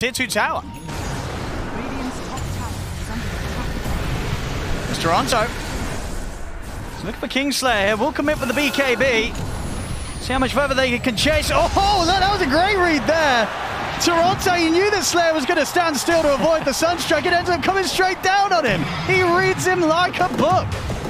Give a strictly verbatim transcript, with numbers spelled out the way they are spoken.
Tier two tower. It's Toronto. So looking for Kingslayer here. We'll commit with the B K B. See how much further they can chase. Oh, that, that was a great read there. Toronto, you knew that Slayer was going to stand still to avoid the Sunstrike. It ends up coming straight down on him. He reads him like a book.